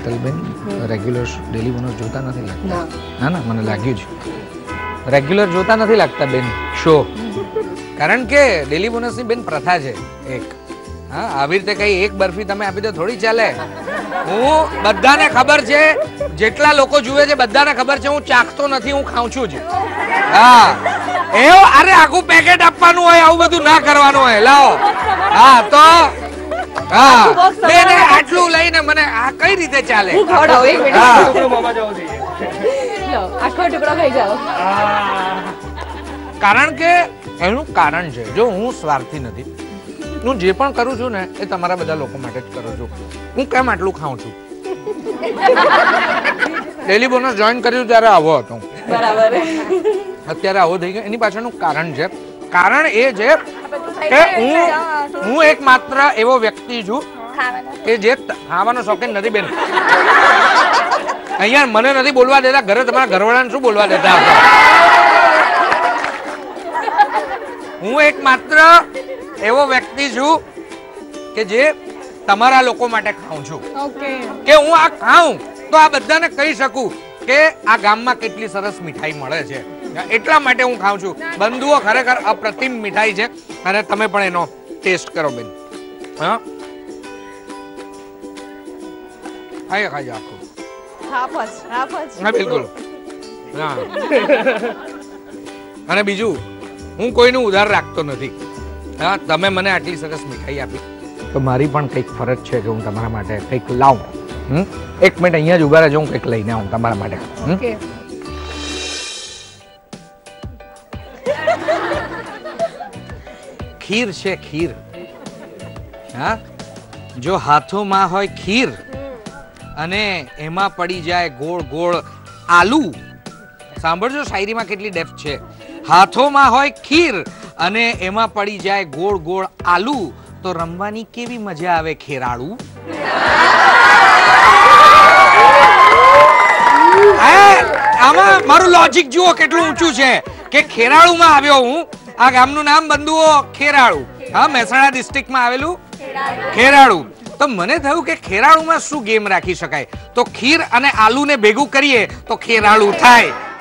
Hetalben regular daily bonus જોતા નથી લાગતા? ના ના, મને લાગ્યું છે રેગ્યુલર જોતા નથી લાગતા બેન શો. કારણ કે ડેલી બોનસની બેન પ્રથા છે એક. હા, આવી રીતે કઈ એક બરફી તમે આપી દો થોડી ચાલે. હું બધાને ખબર છે, જેટલા લોકો જુએ છે બધાને ખબર છે હું ચાખતો નથી, હું ખાઉં છું જ. હા, એવું અરે આખું પેકેટ આપવાનું હોય, આવું બધું ના કરવાનું હોય. લાવો. હા તો હા બેન આટલું લઈને મને આ કઈ રીતે ચાલે? કારણ કે એનું કારણ છે, જો હું સ્વાર્થી નથી, હું જે પણ કરું છું ને એ તમારા બધા લોકો માટે જ કરું છું. હું કેમ આટલું ખાઉં છું? ડેલી બોનસ જોઈન કર્યું ત્યારે આવો હતો, બરાબર. અત્યારે આવો થઈ ગયો. એની પાછળનું કારણ છે. કારણ એ છે કે હું એક માત્ર એવો વ્યક્તિ છું કે જે ખાવાનો શોખીન નથી બેન. અહીંયા મને નથી બોલવા દેતા, ઘરે તમારા ઘરવાળાને શું બોલવા દેતા? હું એક માત્ર એવો વ્યક્તિ છું કે જે તમારા લોકો માટે ખાઉં છું. કે હું આ ખાઉં તો આ બધાને કહી શકું કે આ ગામમાં કેટલી સરસ મીઠાઈ મળે છે, એટલા માટે હું ખાઉં છું. બંધુઓ ખરેખર અપ્રતિમ મીઠાઈ છે અને તમે પણ એનો ટેસ્ટ કરો બેન. હા, ખાઈ આખું. હા બિલકુલ. હા, અને બીજું હું કોઈનું ઉધાર રાખતો નથી. હા, તમે મને આટલી સરસ મીઠાઈ આપી તો મારી પણ કંઈક ફરજ છે કે હું તમારા માટે કંઈક લાવું. એક મિનિટ અહીંયા જ ઉભા રહેજો, હું કંઈક લઈને આવું તમારા માટે. ખીર છે, ખીર. હા, જો હાથોમાં હોય ખીર અને એમાં પડી જાય ગોળ ગોળ આલુ. સાંભળજો શાયરીમાં કેટલી ડેપ્થ છે. હાથોમાં હોય ખીર અને એમાં પડી જાય ગોળ ગોળ આલુ, તો રમવાની કેવી મજા આવે ખેરાળુ. આમાં મારું લોજિક જુઓ કેટલું ઊંચું છે કે ખેરાળુમાં આવ્યો હું. આ ગામનું નામ બંધુઓ ખેરાળુ. હા, મહેસાણા ડિસ્ટ્રિક્ટમાં આવેલું ખેરાળુ. તો મને થયું કે ખેરાળુમાં શું ગેમ રાખી શકાય, તો ખીર અને આલુને ભેગું કરીએ તો ખેરાળુ થાય.